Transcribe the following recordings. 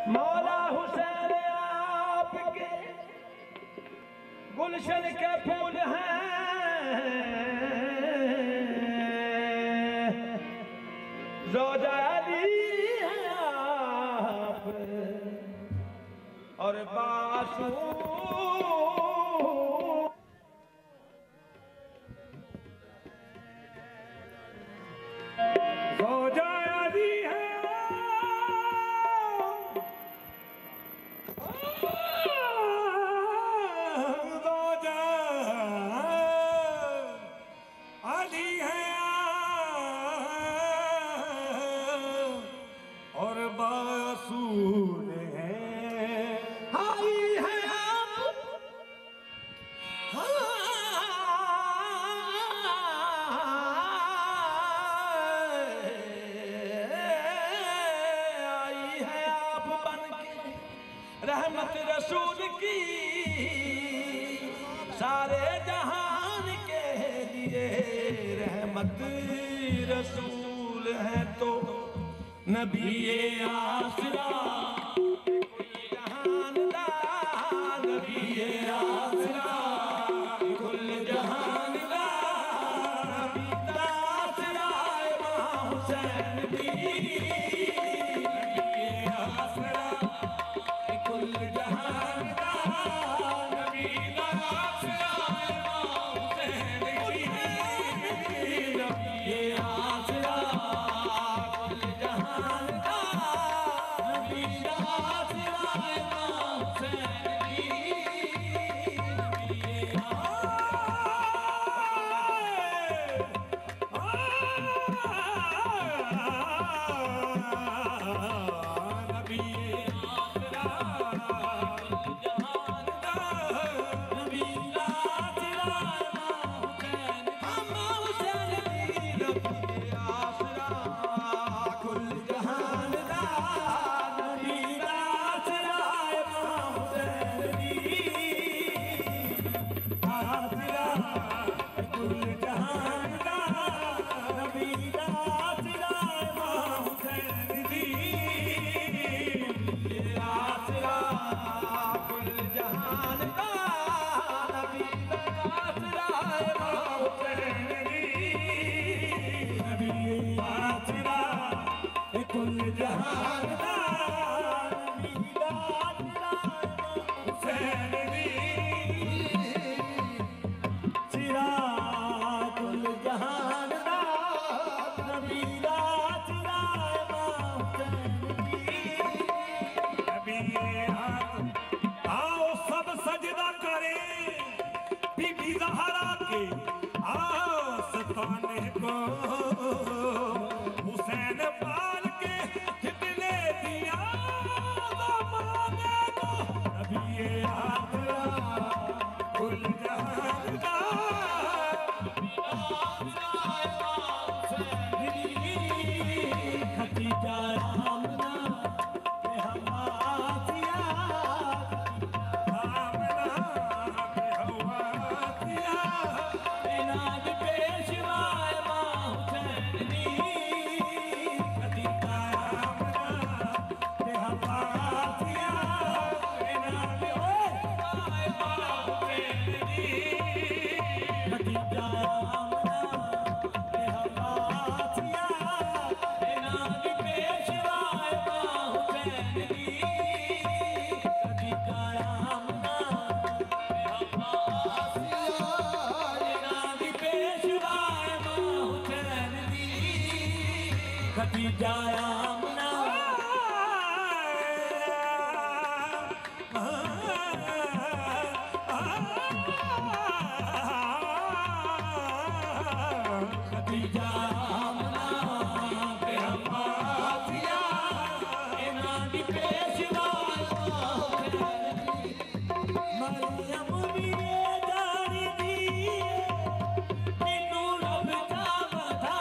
मौला हुसैन आपके गुलशन के फूल हैं, ज़ौजा अली हैं आप और बासु रहमत रसूल की सारे जहान के लिए रहमत रसूल है तो नबी आसरा जहान दा नबी आसरा कुल जहान दा नबी आसरा इमाम हुसैन भी नबी आसरा कुल जहान दा नबी आसरा इमाम हुसैन भी नबी आसरा कुल जहान दा नबी आसरा इमाम हुसैन भी हुसैन पाल के कितने दिया ज़माने को नबी आसरा कुल जहान दा खतीजा आमना पे हवातिया आमना पे हवातिया इनाद पेशवा खतीजा आमना खतीजा आमना पे हवातिया इनादी पेशवा मरियम भी जानी दी मैनू रब दा वधा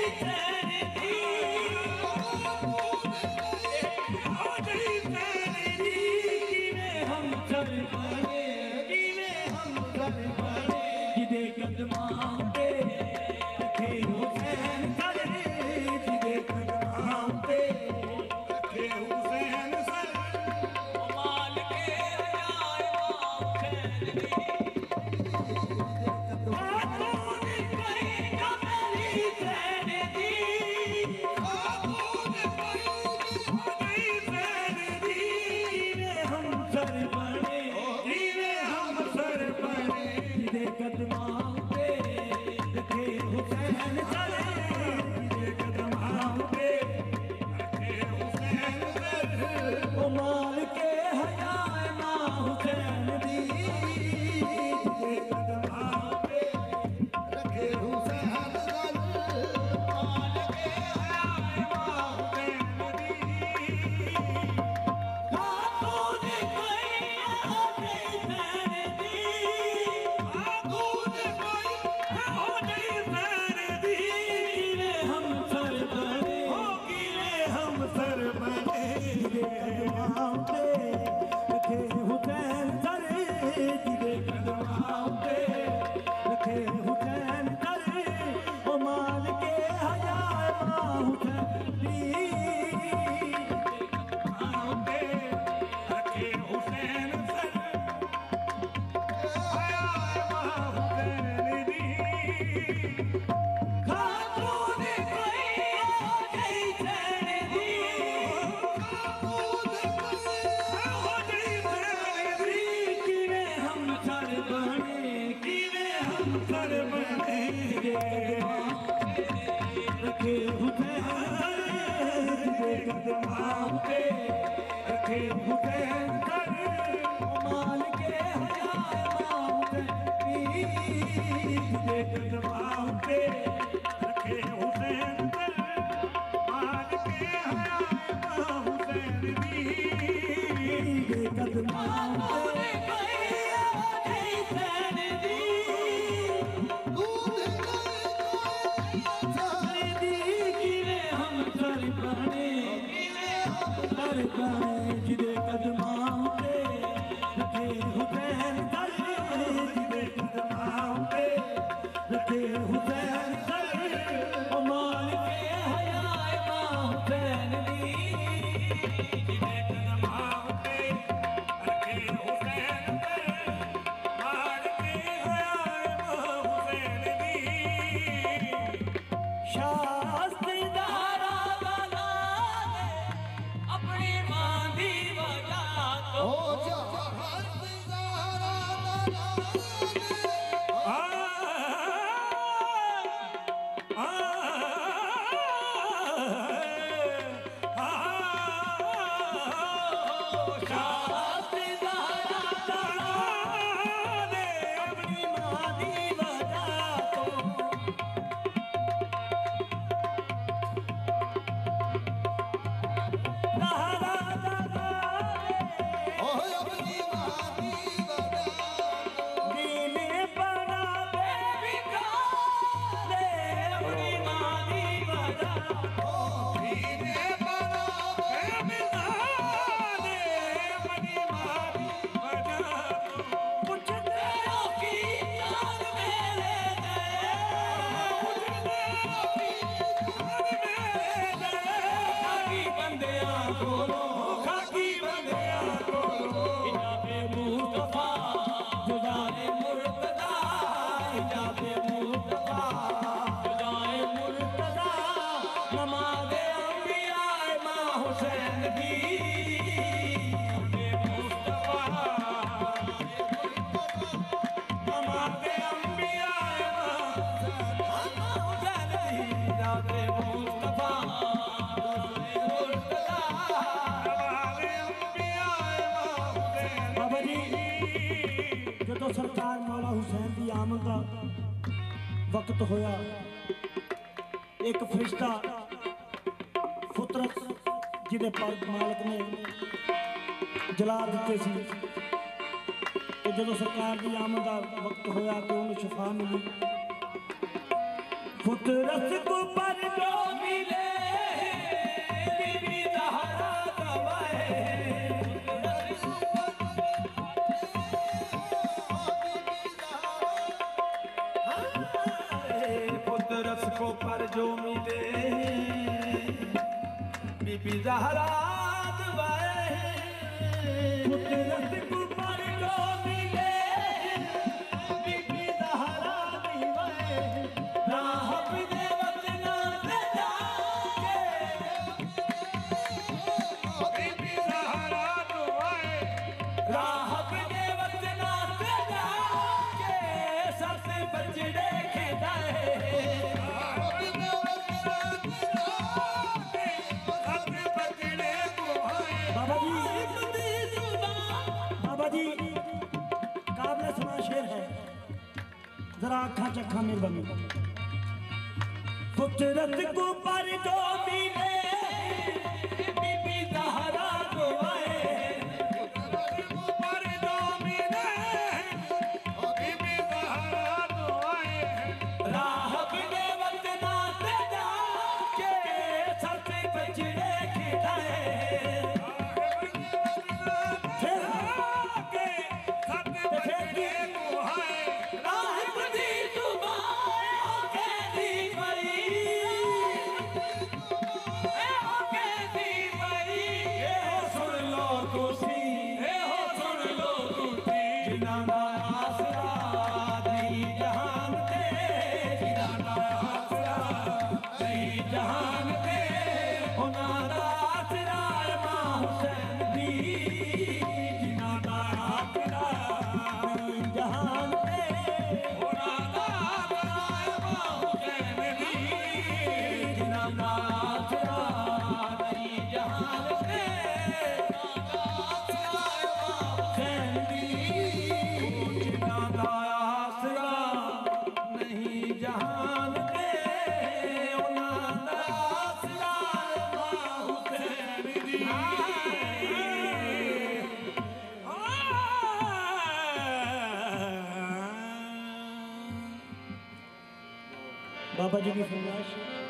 वक्त होया एक फरिश्ता फुतरत जिदे पर मालिक ने जला दिते सी ते जदों सरकार की आमद का वक्त होया तो उन्हें शफा मिली फुतरत को पर जो मिले बीबी ज़हरा गवाए। फुतरत को पर जो मिले बीबी ज़हरा गवाए। फुतरत को पर जो मिले बीबी ज़हरा गवाए। राह बिदे वतना ते जाके बीबी ज़हरा गवाए। राह बिदे वतना ते जाके सत बजड़े खेदाए। बाबा जी काबिल सुना शेर है, जरा आखा चखा में बनी। फुतरत को पर जो मिले बीबी ज़हरा गवाए। फुतरत को पर जो मिले बीबी ज़हरा गवाए। राह बिदे वतना ते जाके सत बजड़े खिलाए। बाबा जी की फरमाइश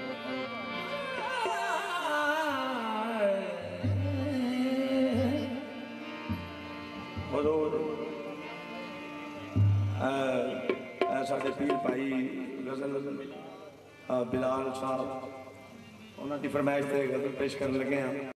साढ़े पीर भाई गजल बिलाल साहब उन्होंने फरमाइश से गजल पेश करने लगे हैं।